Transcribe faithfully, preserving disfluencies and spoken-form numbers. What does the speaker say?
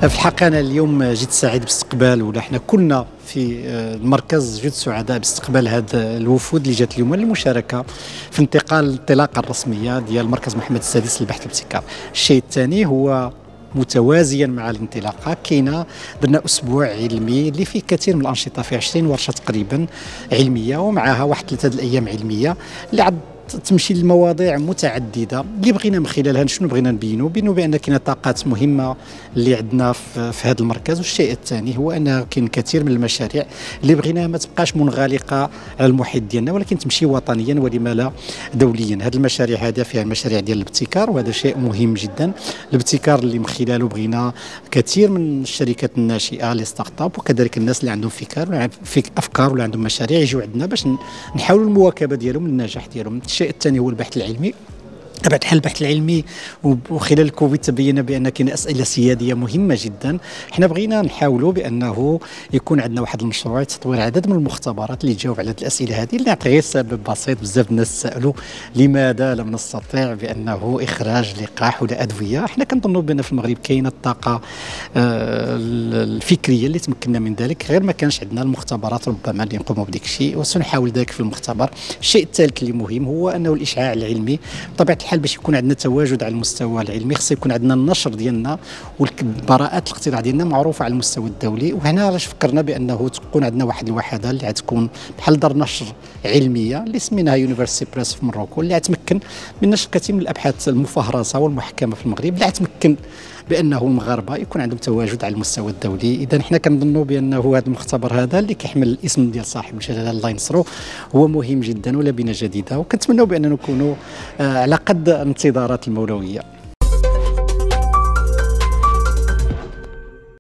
في الحقيقة أنا اليوم جد سعيد باستقبال، ولا احنا كلنا في المركز جد سعداء باستقبال هذا الوفود اللي جات اليوم للمشاركة في انتقال الانطلاقة الرسمية ديال مركز محمد السادس للبحث والابتكار. الشيء الثاني هو متوازيا مع الانطلاقه كاينه درنا اسبوع علمي اللي فيه كثير من الانشطه، فيه عشرين ورشه تقريبا علميه، ومعها واحد ثلاثه الايام علميه اللي عاد تمشي لمواضيع متعدده اللي بغينا من خلالها شنو بغينا نبينوا بينوا بان كاينه طاقات مهمه اللي عندنا في, في هذا المركز. والشيء الثاني هو ان كاين كثير من المشاريع اللي بغيناها ما تبقاش منغلقه على المحيط ديالنا، ولكن تمشي وطنيا ولما لا دوليا. هذه المشاريع هذه فيها المشاريع ديال الابتكار، وهذا شيء مهم جدا. الابتكار اللي من خلاله بغينا كثير من الشركات الناشئه لي ستارت اب، وكذلك الناس اللي عندهم فكر ولا افكار ولا عندهم مشاريع يجوا عندنا باش نحاولوا المواكبه ديالهم للنجاح ديالهم. الشيء الثاني هو البحث العلمي. طبعا حل البحث العلمي وخلال الكوفيد تبين بان كاين اسئله سياديه مهمه جدا. حنا بغينا نحاولوا بانه يكون عندنا واحد المشروع تطوير عدد من المختبرات اللي تجاوب على هذه الاسئله هذه. اللي نعطي غير سبب بسيط، بزاف الناس سالوا لماذا لم نستطيع بانه اخراج لقاح ولا ادويه. حنا كنظنوا بان في المغرب كاينه الطاقه آه الفكريه اللي تمكننا من ذلك، غير ما كانش عندنا المختبرات ربما اللي نقوموا بديك الشيء، وسنحاول ذلك في المختبر. الشيء الثالث اللي مهم هو انه الاشعاع العلمي بطبيعه الحال باش يكون عندنا تواجد على المستوى العلمي خص يكون عندنا النشر ديالنا والبراءات الاختراع ديالنا معروفه على المستوى الدولي. وهنا علاش فكرنا بانه تكون عندنا واحد الوحده اللي غتكون بحال دار نشر علميه اللي سميناها يونيفرسيتي بريس في مروكو، اللي غتمكن من نشر كثير من الابحاث المفهرسه والمحكمه في المغرب، اللي غتمكن بانه المغاربه يكون عندهم تواجد على المستوى الدولي. اذا حنا كنظنوا بانه هذا المختبر هذا اللي كيحمل الاسم ديال صاحب الجلاله الله ينصرو هو مهم جدا ولبنه جديده، وكنتمنوا باننا نكونوا على قد الانتظارات المولويه.